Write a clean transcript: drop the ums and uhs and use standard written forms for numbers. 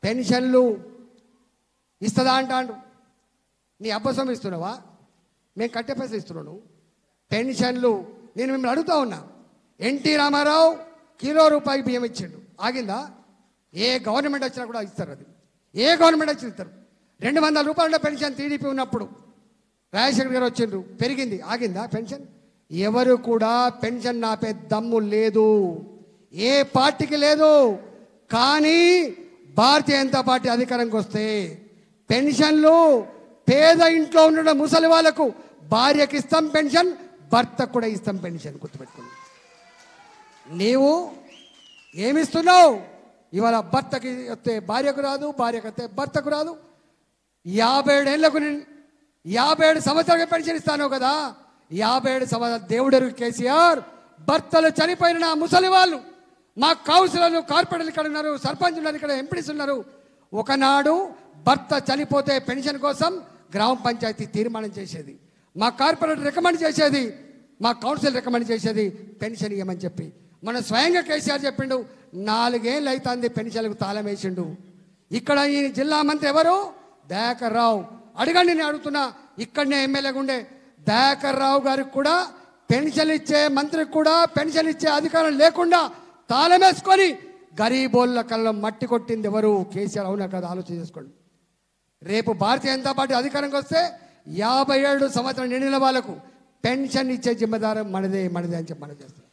పెన్షన్లు ఇస్తుందా అంటాడు. నీ అబ్బసం ఇస్తున్నావా? మేము కట్టే పైసలు ఇస్తున్నాను. పెన్షన్లు నేను మిమ్మల్ని అడుగుతా ఉన్నా. ఎన్టీ రామారావు కిలో రూపాయికి బియ్యం ఇచ్చిండు, ఆగిందా? ఏ గవర్నమెంట్ వచ్చినా కూడా ఇస్తారు. అది ఏ గవర్నమెంట్ వచ్చినా ఇస్తారు. 200 రూపాయల పెన్షన్ టీడీపీ ఉన్నప్పుడు రాజశేఖర్ గారు వచ్చిండ్రు, పెరిగింది, ఆగిందా పెన్షన్? ఎవరు కూడా పెన్షన్ నాపే దమ్ము లేదు, ఏ పార్టీకి లేదు. కానీ భారతీయ జనతా పార్టీ అధికారంకి వస్తే పెన్షన్లు పేద ఇంట్లో ఉన్న ముసలి వాళ్ళకు భార్యకి ఇస్తాం పెన్షన్, భర్తకు కూడా ఇస్తాం పెన్షన్. గుర్తుపెట్టుకోండి. నీవు ఏమిస్తున్నావు? ఇవాళ భర్తకి వస్తే భార్యకు రాదు, భార్యకు వస్తే భర్తకు రాదు. 57 ఏళ్లకు 57 సంవత్సరాలకు పెన్షన్ ఇస్తాను కదా. 57 సంవత్సరాలు దేవుడరు కేసీఆర్. భర్తలు చనిపోయిన నా ముసలి వాళ్ళు, మా కౌన్సిలర్లు, కార్పొరేటర్లు ఇక్కడ ఉన్నారు, సర్పంచ్ ఉన్నారు, ఇక్కడ ఎంపీడీస్ ఉన్నారు. ఒకనాడు భర్త చనిపోతే పెన్షన్ కోసం గ్రామ పంచాయతీ తీర్మానం చేసేది, మా కార్పొరేటర్ రికమెండ్ చేసేది, మా కౌన్సిల్ రికమెండ్ చేసేది పెన్షన్ ఇవ్వమని చెప్పి. మన స్వయంగా కేసీఆర్ చెప్పిండు, 4 ఏళ్ళు అవుతుంది పెన్షన్లకు తాళం వేసిండు. ఇక్కడ ఈ జిల్లా మంత్రి ఎవరు? దయాకర్ రావు. అడగండి, నేను అడుగుతున్నా. ఇక్కడనే ఎమ్మెల్యేగా ఉండే దయాకర్ రావు గారికి కూడా పెన్షన్ ఇచ్చే మంత్రికి కూడా పెన్షన్ ఇచ్చే అధికారం లేకుండా తాళం వేసుకొని గరీబోళ్ళ కళ్ళ మట్టి కొట్టింది ఎవరు? కేసీఆర్. అవునా కదా? ఆలోచన చేసుకోండి. రేపు భారతీయ జనతా పార్టీ అధికారంకి వస్తే 57 సంవత్సరాలు నిండిన వాళ్ళకు పెన్షన్ ఇచ్చే జిమ్మదారం మనదే అని చెప్పి మనం చేస్తాం.